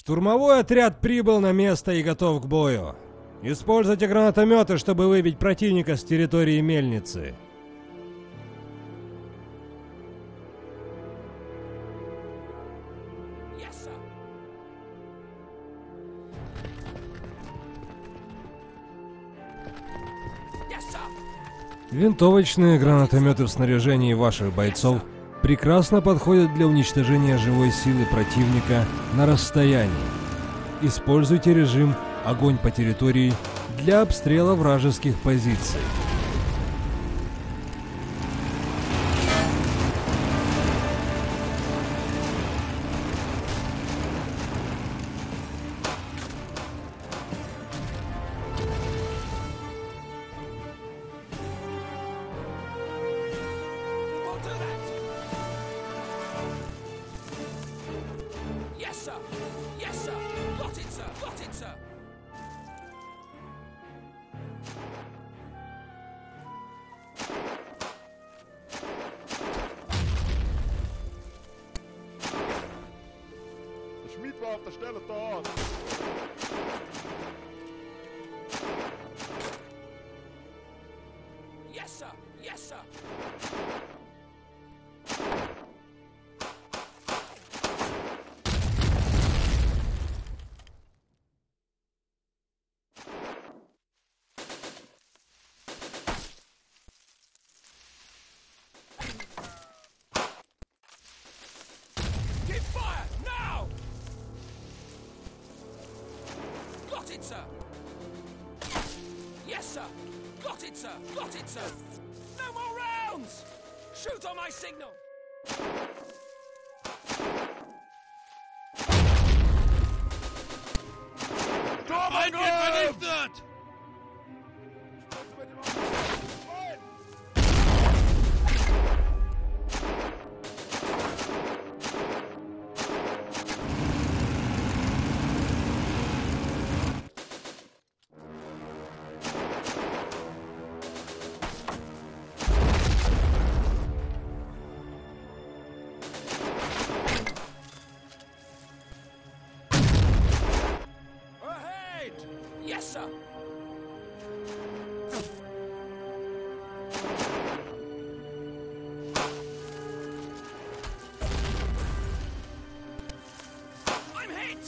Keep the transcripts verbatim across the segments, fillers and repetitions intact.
Штурмовой отряд прибыл на место и готов к бою. Используйте гранатометы, чтобы выбить противника с территории мельницы. Винтовочные гранатометы в снаряжении ваших бойцов прекрасно подходят для уничтожения живой силы противника на расстоянии. Используйте режим «Огонь по территории» для обстрела вражеских позиций. Auf der Stelle dort. Yes, sir. Yes, sir. Keep fire now. Got it, sir! Yes, sir! Got it, sir! Got it, sir! No more rounds! Shoot on my signal! Feind wird vernichtet! Yes, sir! I'm hit!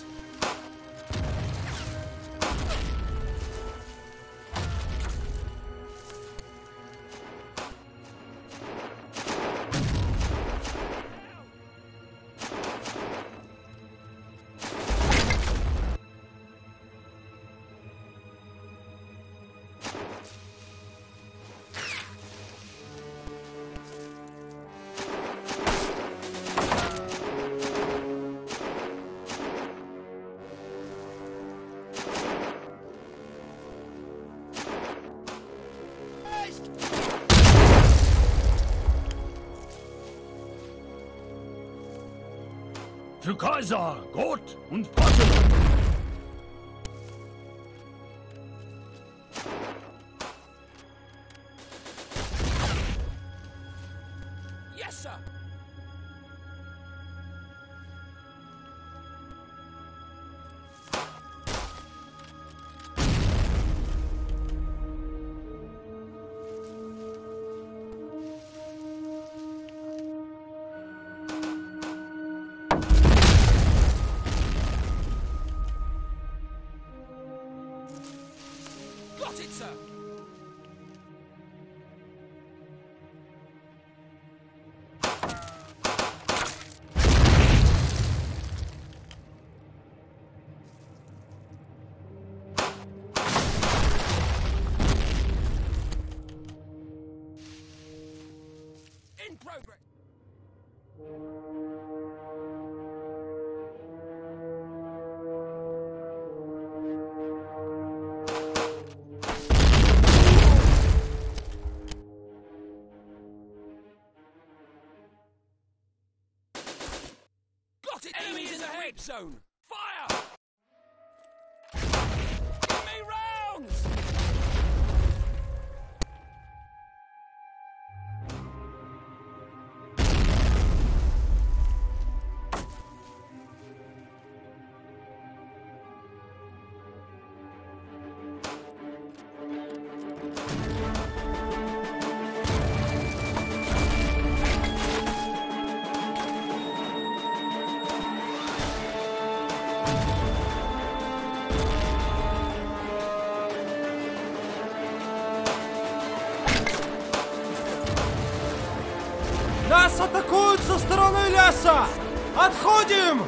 Für Kaiser, Gott und Vaterland! Yes, sir! Got it, sir! In progress! Got it! Enemies in the rape zone! Fire! Give me rounds! Нас атакуют со стороны леса! Отходим!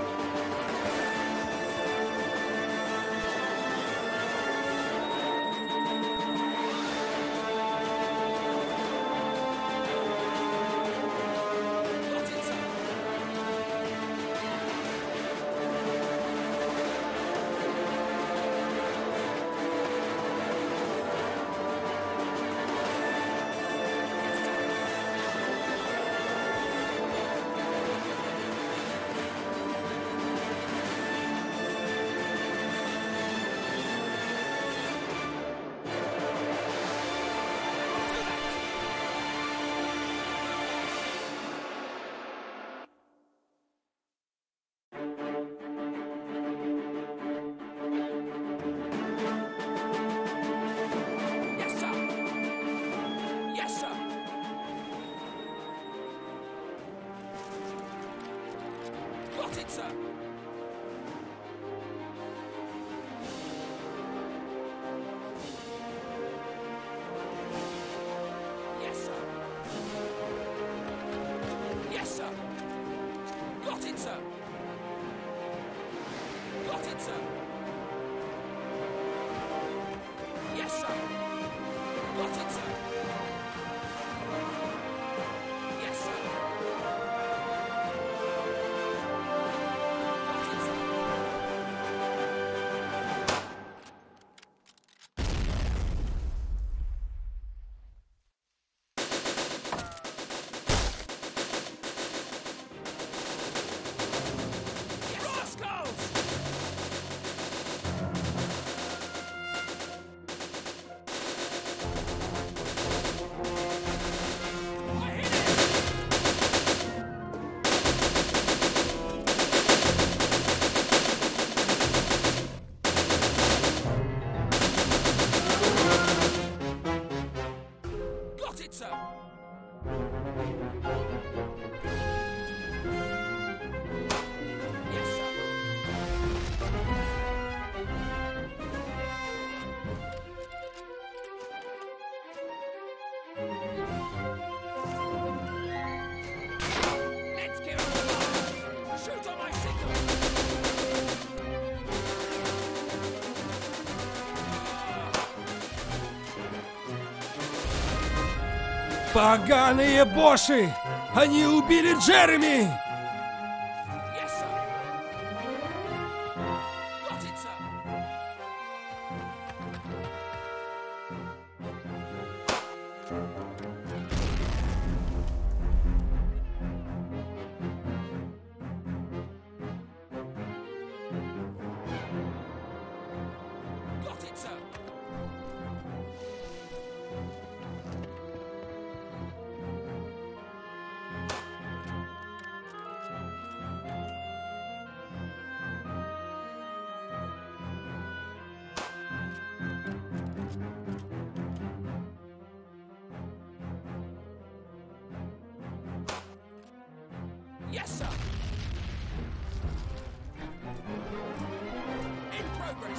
Поганые боши! Они убили Джереми! Yes, sir. In progress.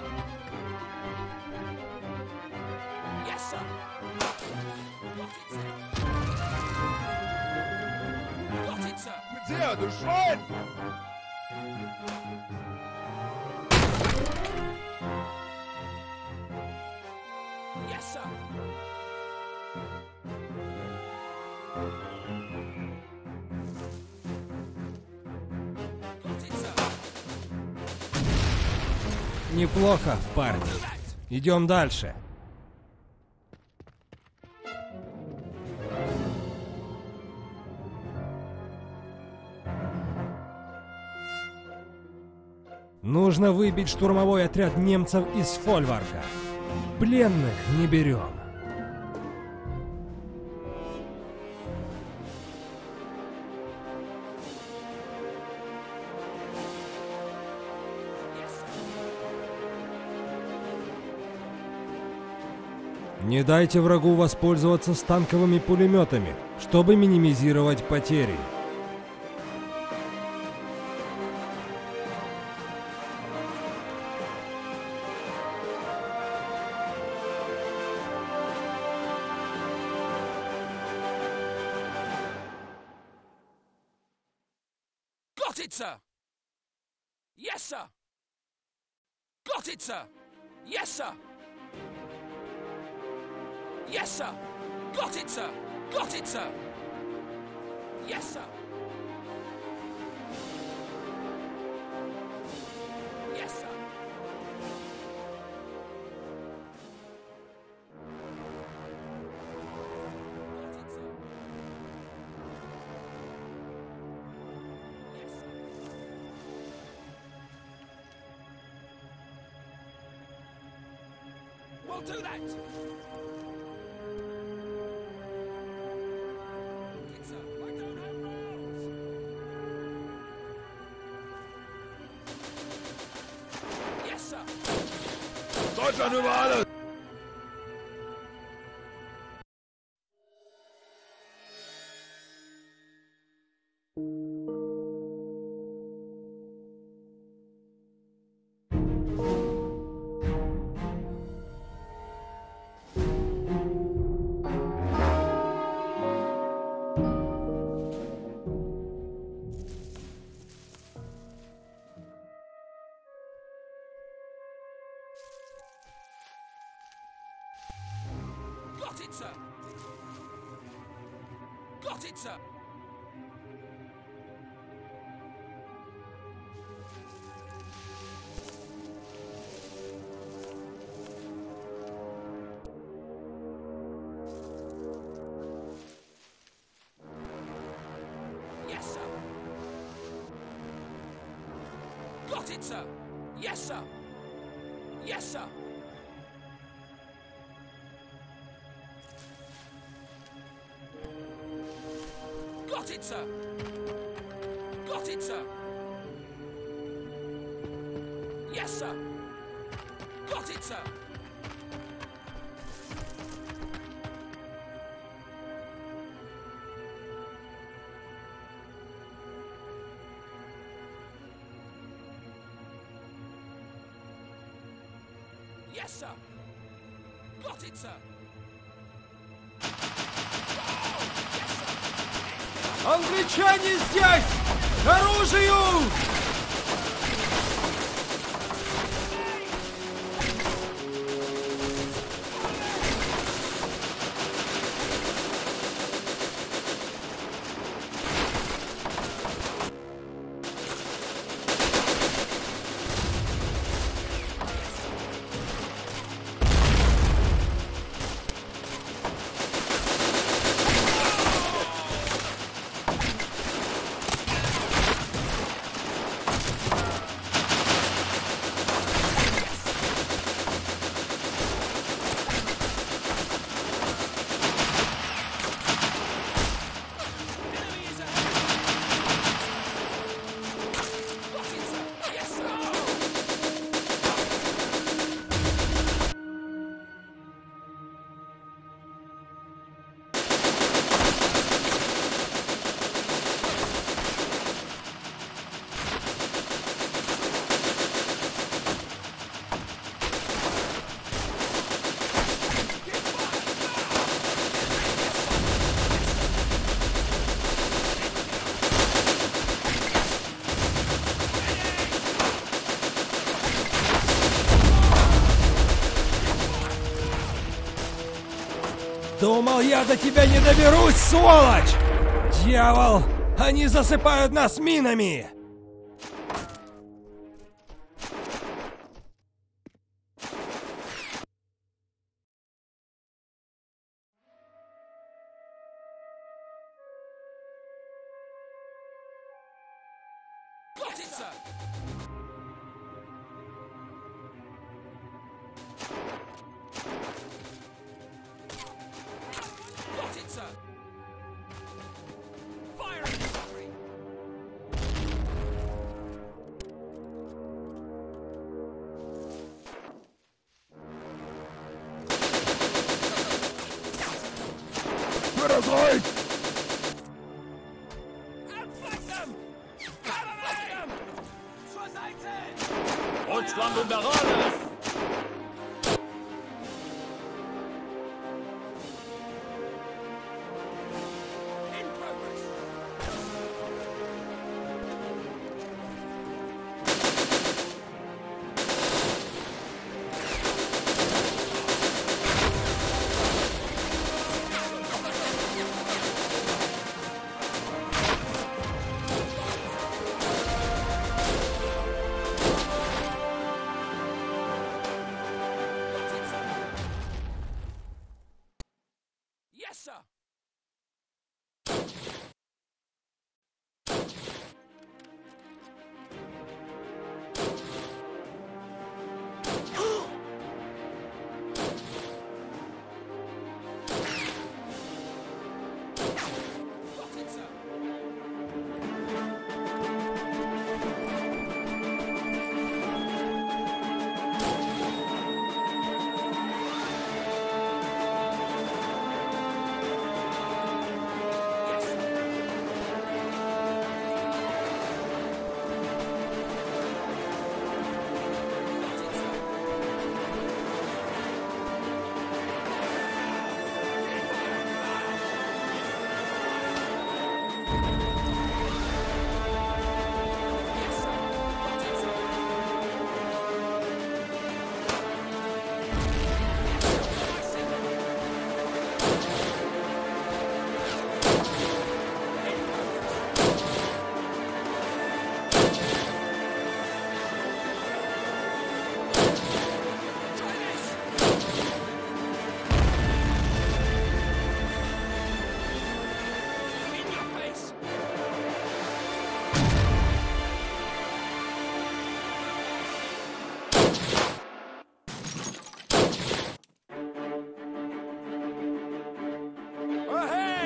Yes, sir. Got it, sir. Got it, sir. Sehr, du Schwein! Yes, sir. Неплохо, парни. Идем дальше. Нужно выбить штурмовой отряд немцев из Фольварка. Пленных не берем. Не дайте врагу воспользоваться станковыми пулеметами, чтобы минимизировать потери. Got it, sir! Yes, sir! Got it, sir! Yes, sir! Yes, sir! Got it, sir! Got it, sir! Yes, sir! Yes, sir! Got it, sir! Yes, sir! We'll do that! It's a, I don't have rounds! Yes, sir! Deutschland über alles! Got it, sir! Got it, sir! Yes, sir! Got it, sir! Yes, sir! Yes, sir! Got it, sir! Got it, sir! Yes, sir! Got it, sir! Yes, sir! Got it, sir! Англичане здесь! К оружию! Думал, я до тебя не доберусь, сволочь! Дьявол! Они засыпают нас минами! Got it, sir! Got it, sir! Fire infantry! Überzeugt! Outflank them! Outflank them! Zur Seite! Deutschland unter alles! In progress!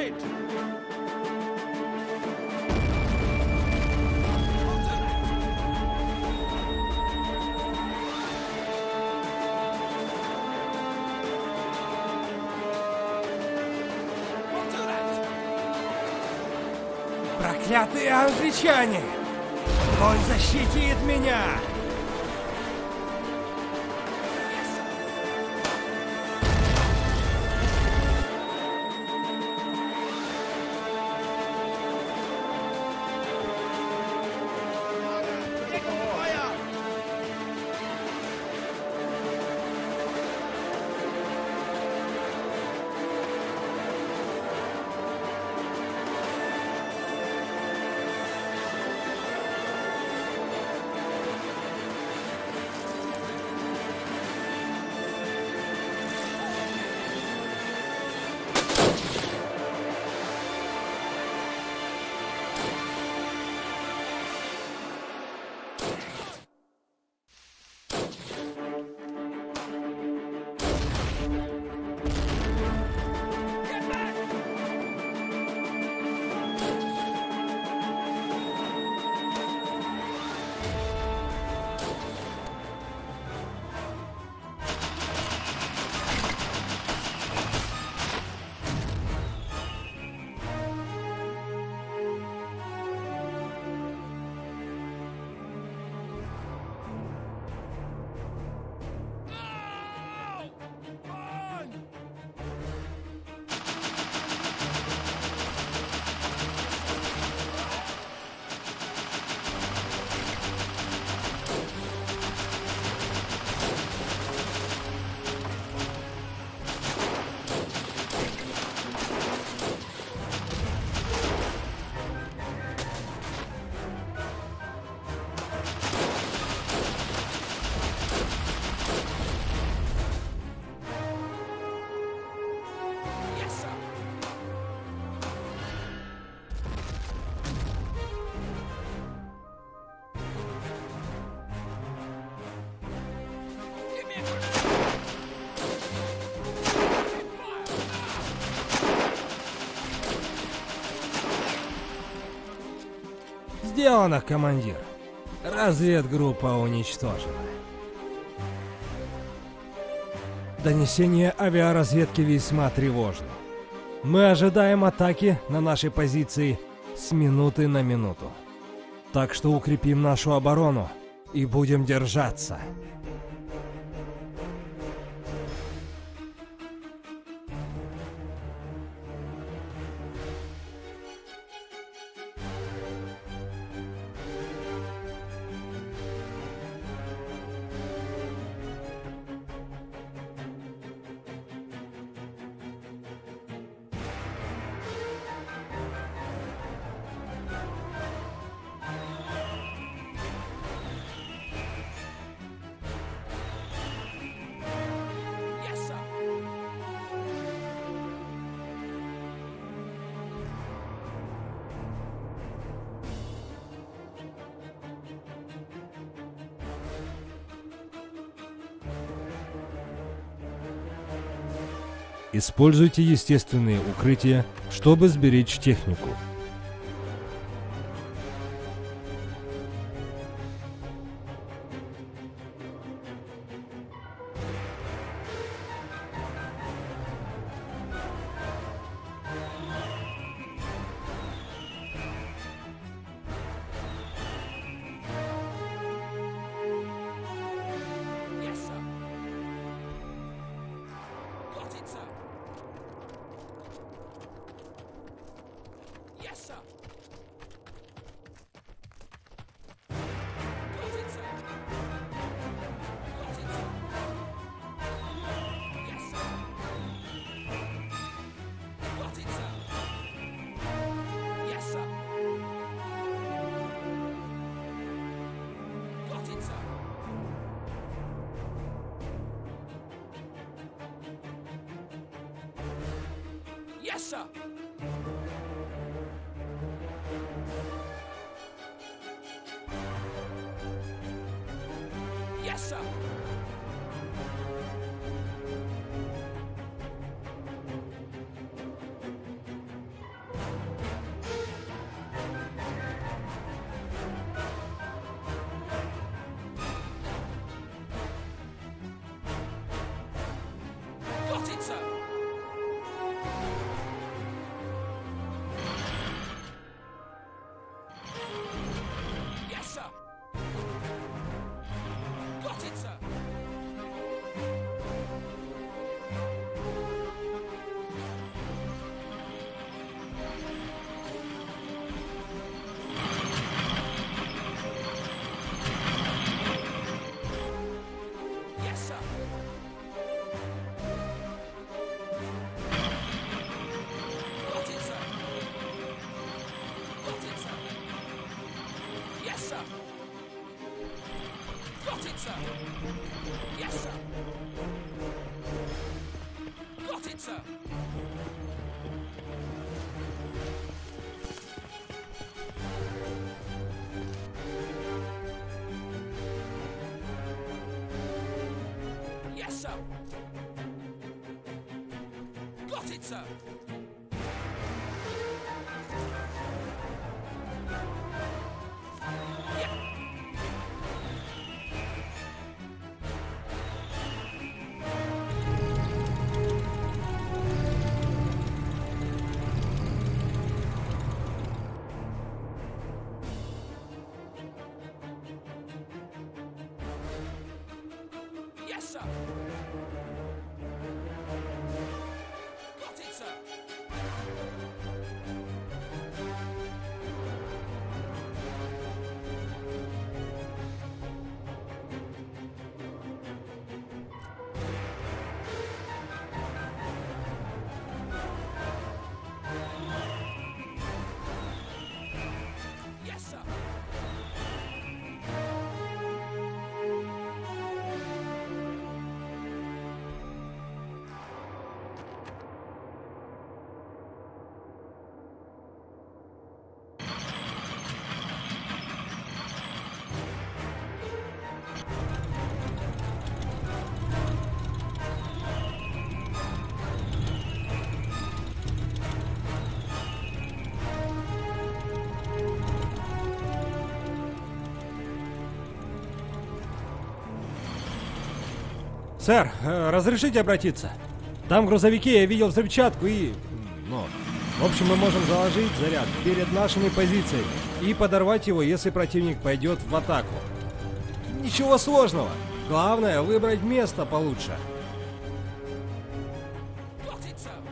bereit! Проклятые англичане! Он защитит меня! Сделано, командир. Разведгруппа уничтожена. Донесение авиаразведки весьма тревожно. Мы ожидаем атаки на наши позиции с минуты на минуту. Так что укрепим нашу оборону и будем держаться. Используйте естественные укрытия, чтобы сберечь технику. Yes, sir. Yes, sir. Got it, sir. Yes, sir. Got it, sir. Yes, sir. Сэр, э, разрешите обратиться? Там в грузовике я видел взрывчатку и... Ну, в общем, мы можем заложить заряд перед нашими позициями и подорвать его, если противник пойдет в атаку. Ничего сложного. Главное выбрать место получше. Got it, sir.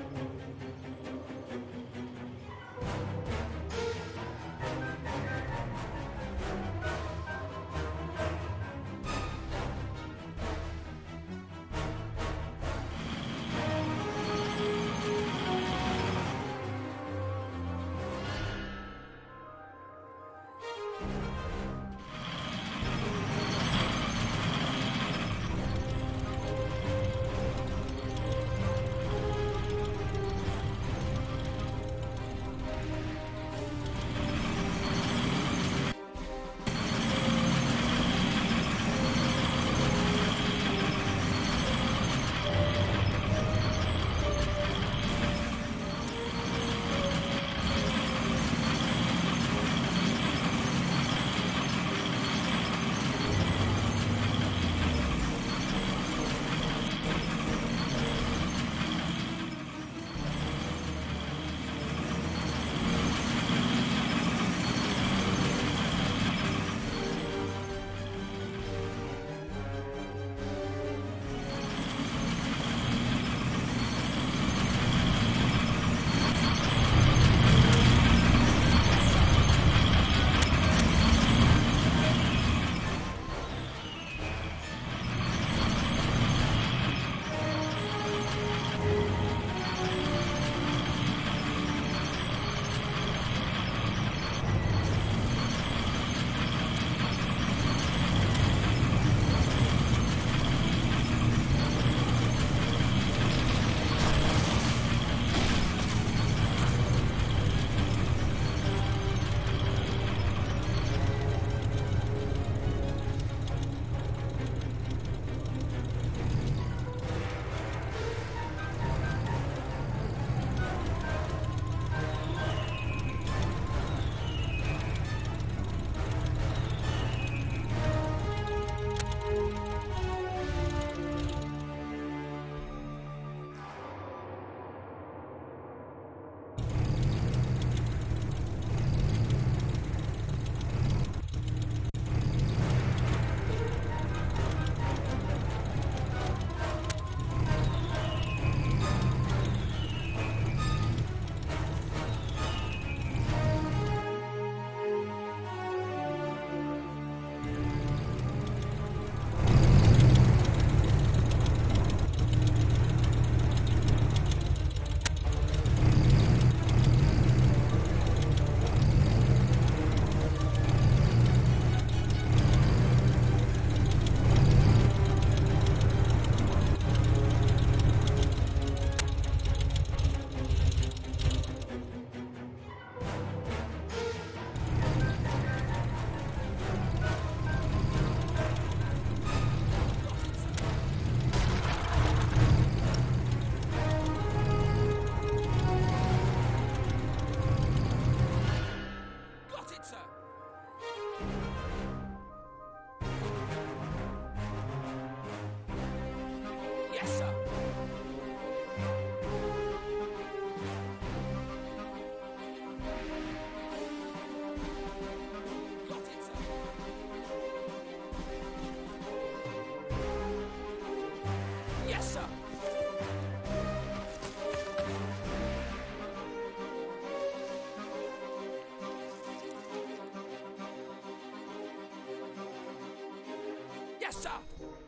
Yes, sir.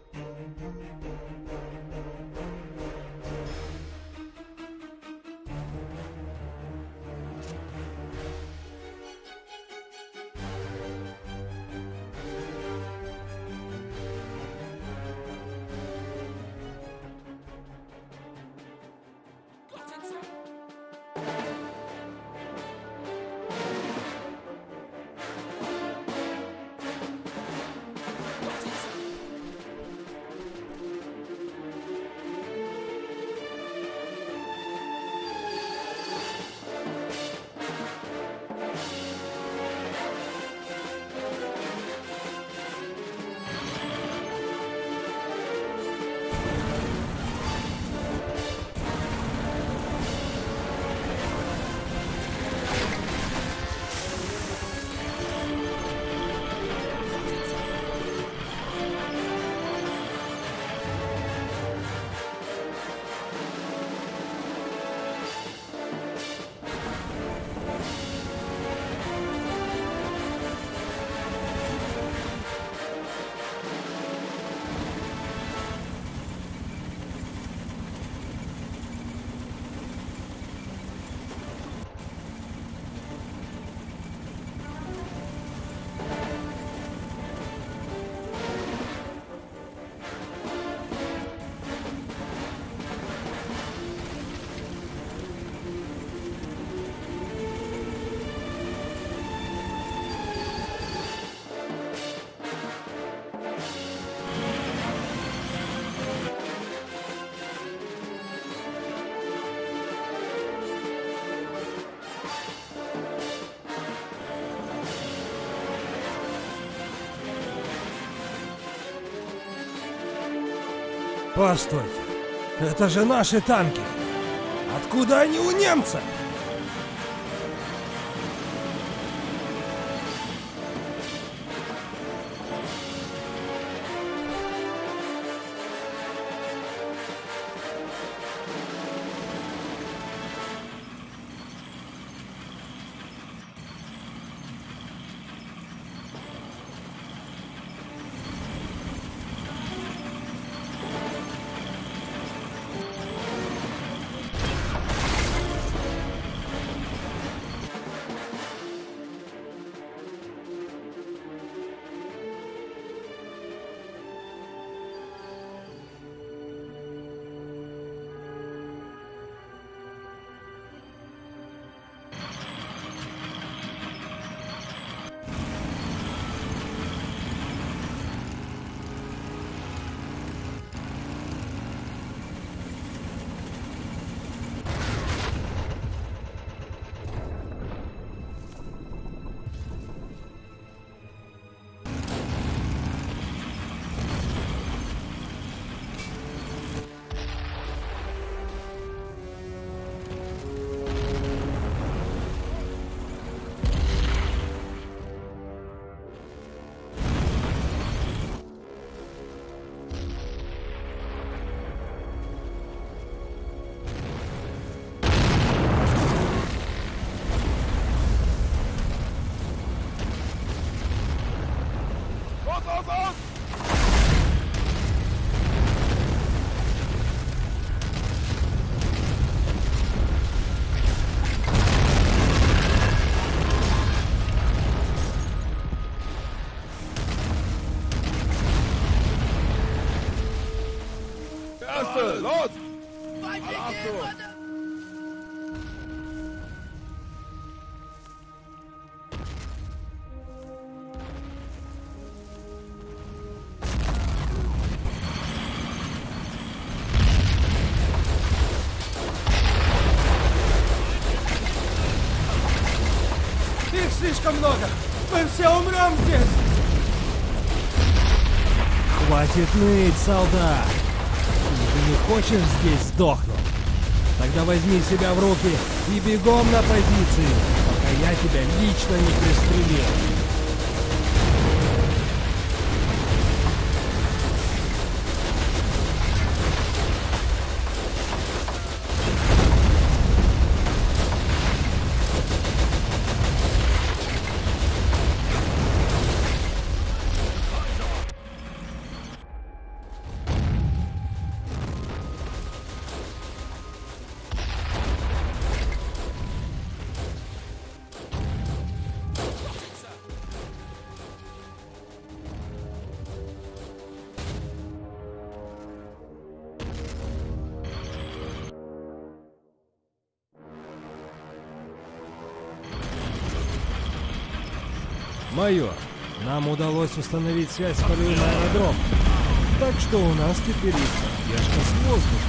Got it, sir. Got it, sir. Постойте, это же наши танки. Откуда они у немца? Erste, los! Alle Achtung! Их слишком много! Мы все умрем здесь! Хватит ныть, солдат! Ты не хочешь здесь сдохнуть? Тогда возьми себя в руки и бегом на позиции, пока я тебя лично не пристрелил. Майор, нам удалось установить связь с полевым аэродромом, так что у нас теперь есть поддержка с воздуха.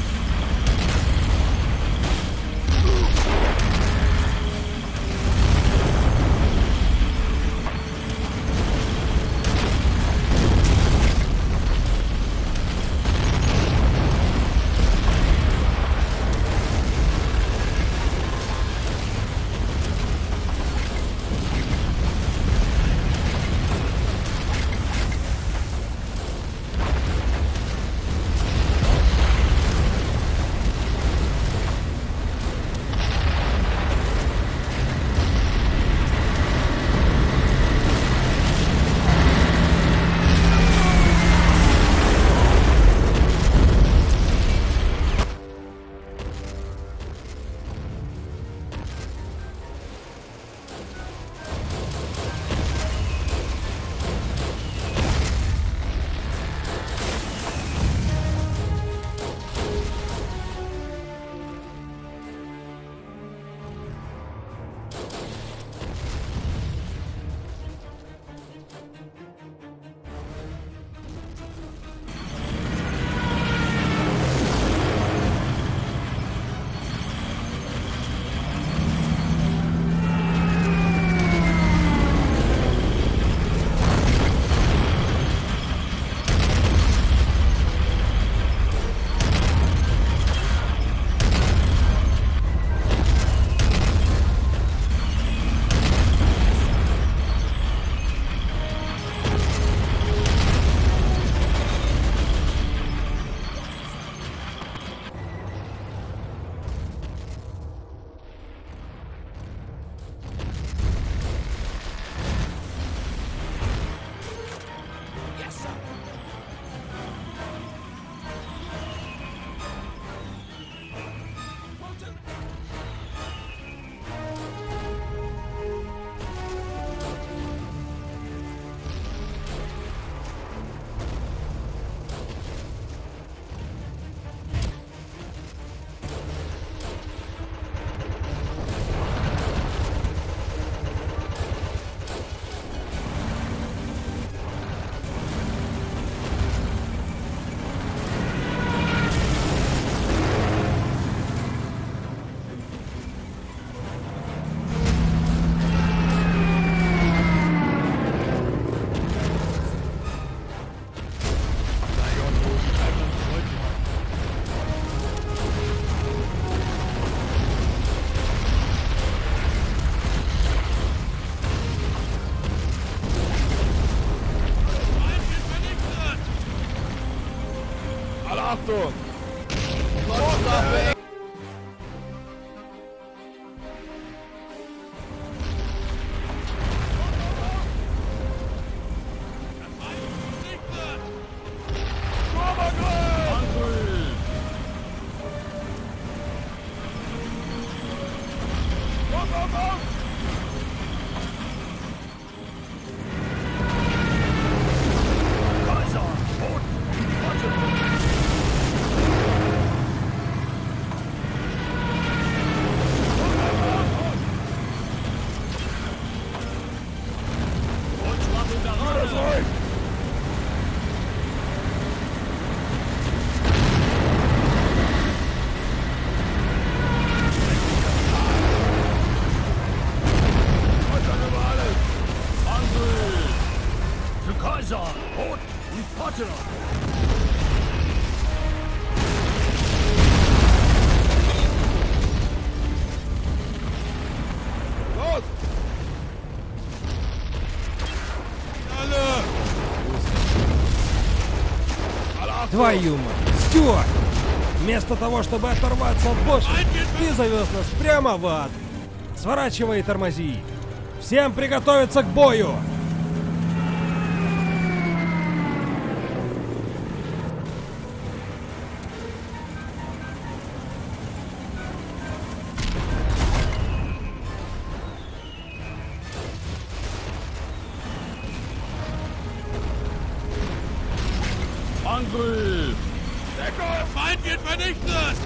Achtung! Notwaffe! Твою мать! Стюарт! Вместо того, чтобы оторваться от босса, ты завез нас прямо в ад! Сворачивай и тормози! Всем приготовиться к бою! Angriff! Der Feind wird vernichtet!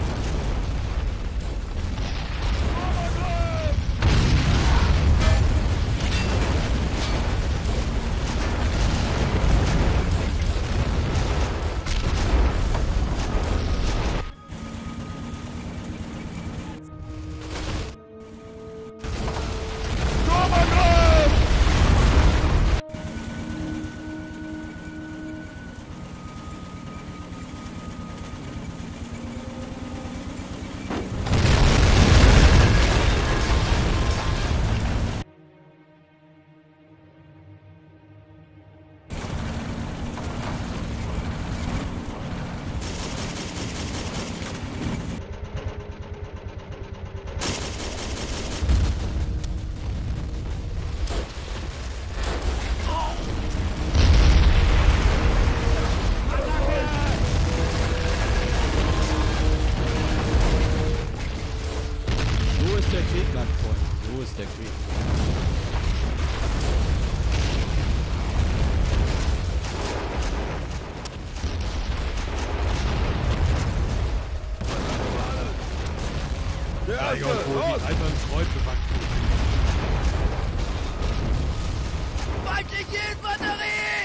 der Krieg. Der erste, los! Die eisernen Kreuze wachsen. Feindliche Infanterie!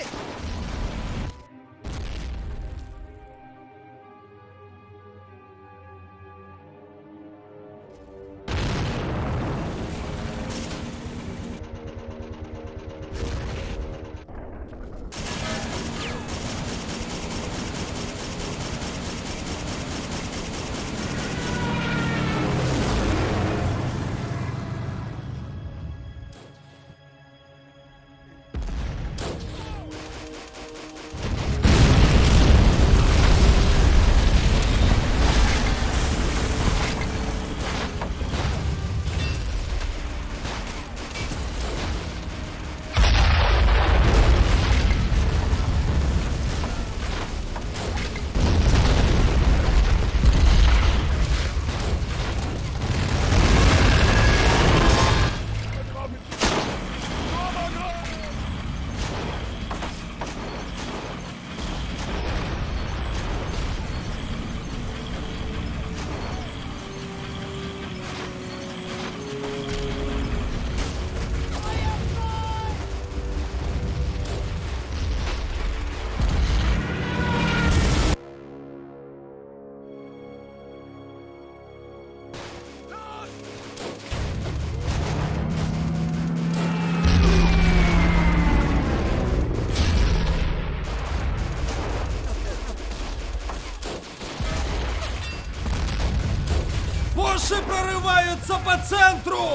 Пуши прорываются по центру!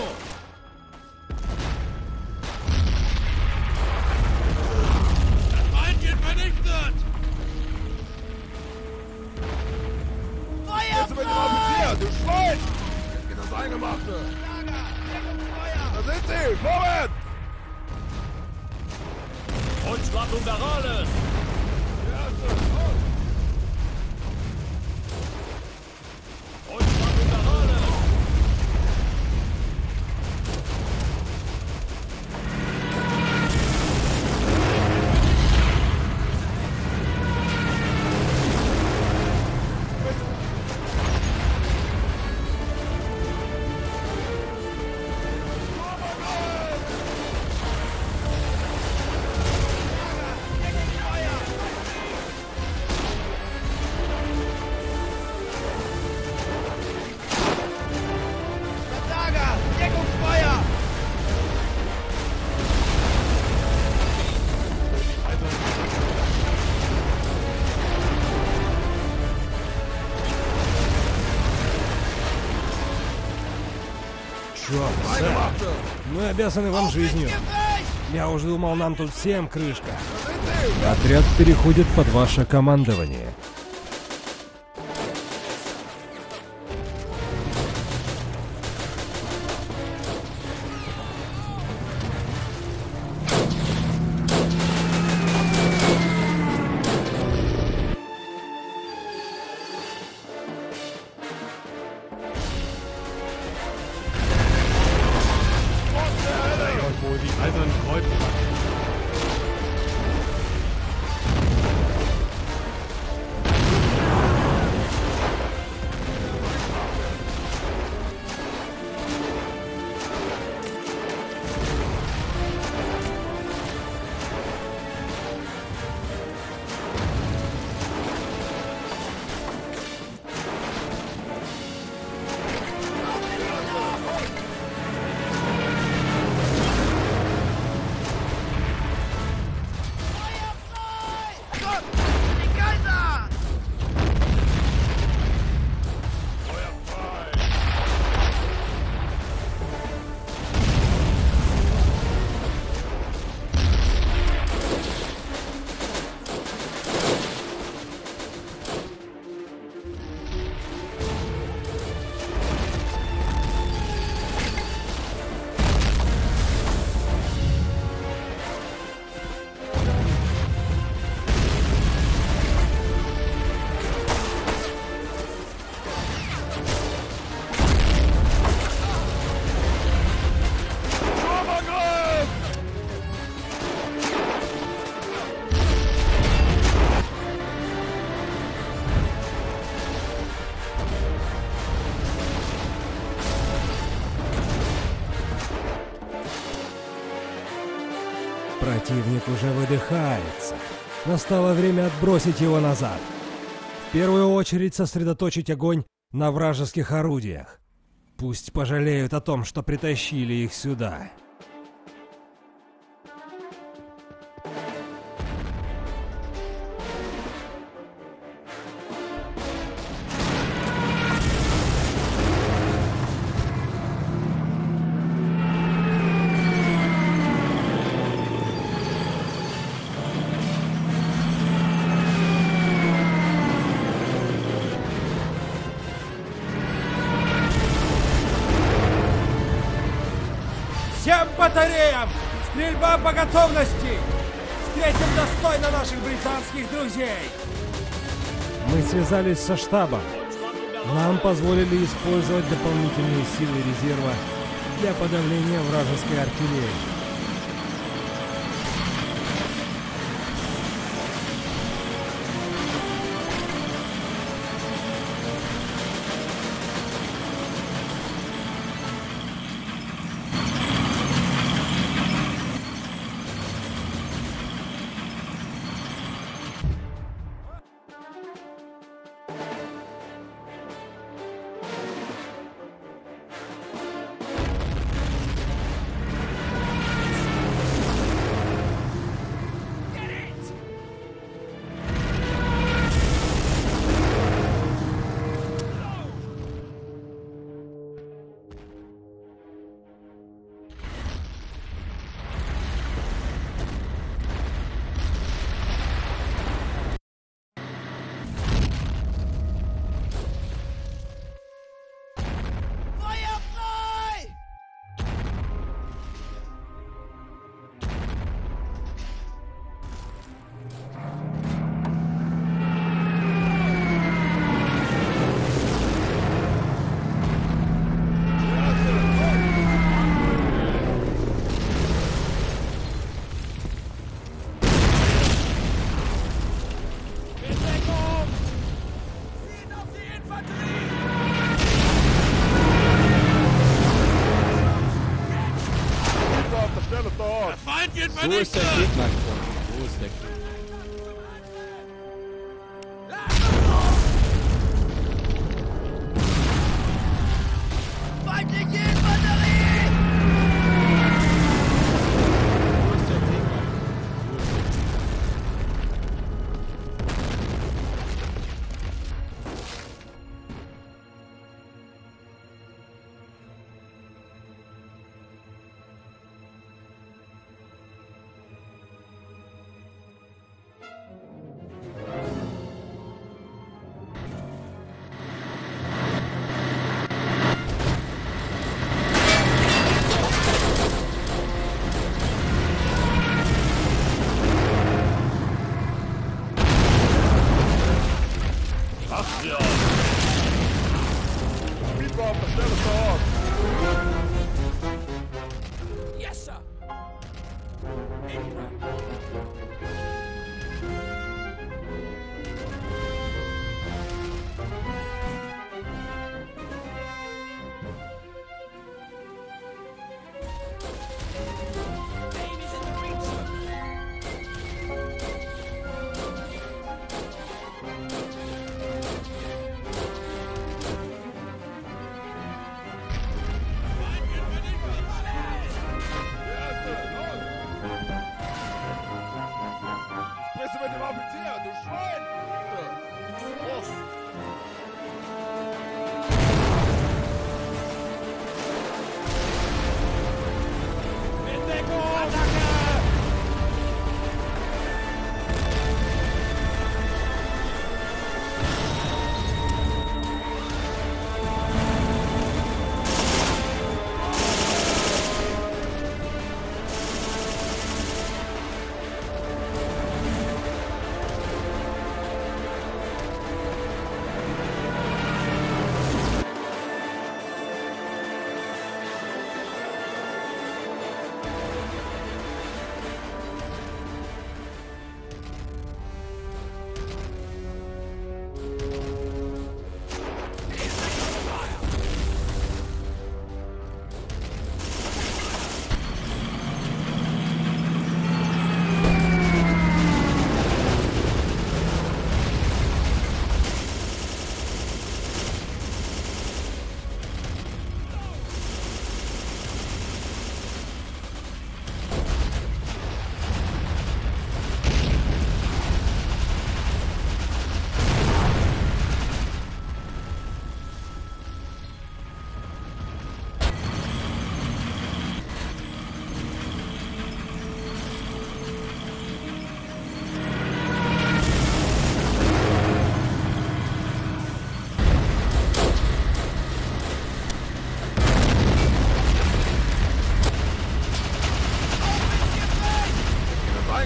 Feind wird vernichtet! Feuer! Jetzt mit dem Offizier, du Schwein! Jetzt geht das Eingemachte! Da sind sie! Vorwärts! Ausschlachtung der Rales! Der erste, los! Ausschlachtung der Rales! Versager! Deckungsfeuer! Черт, сэр, Eingemachte! мы обязаны вам жизнью. Gefecht! Я уже думал, нам тут всем крышка. Da sind sie! Отряд переходит под ваше командование. Wo die eisernen Kreuze wachsen. Противник уже выдыхается. Настало время отбросить его назад. В первую очередь сосредоточить огонь на вражеских орудиях. Пусть пожалеют о том, что притащили их сюда. Всем батареям! Стрельба по готовности! Встретим достойно наших британских друзей! Мы связались со штабом. Нам позволили использовать дополнительные силы резерва для подавления вражеской артиллерии. Wo ist der Gegner? Wo ist der Gegner? Feindliche Infanterie! Wo ist der Gegner? Wo ist der Gegner?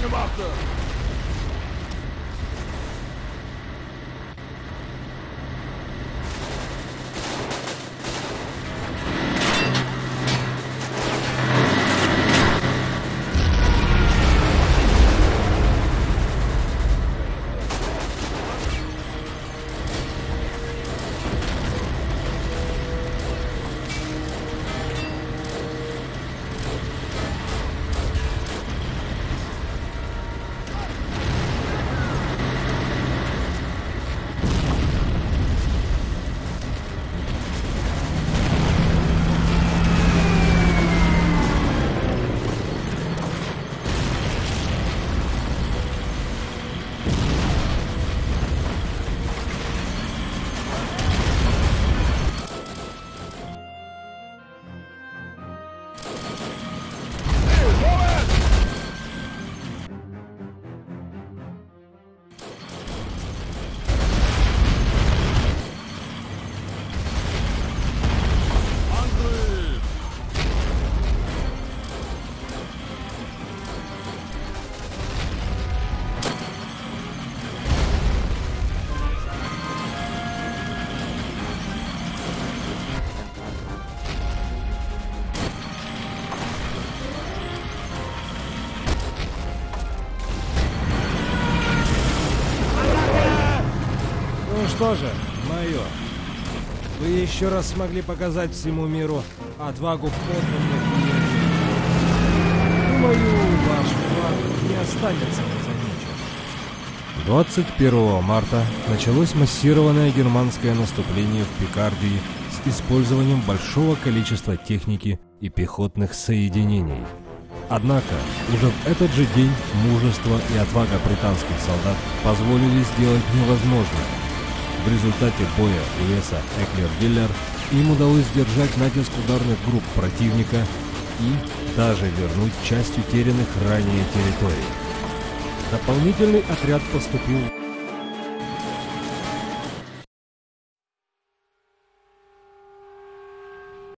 Eingemachte! Ну что же, майор, вы еще раз смогли показать всему миру отвагу подданных и думаю, ваш вклад не останется незамеченным. двадцать первого марта началось массированное германское наступление в Пикардии с использованием большого количества техники и пехотных соединений. Однако, уже в этот же день мужество и отвага британских солдат позволили сделать невозможное. В результате боя у леса Эклер-Виллер им удалось сдержать натиск ударных групп противника и даже вернуть часть утерянных ранее территорий. Дополнительный отряд поступил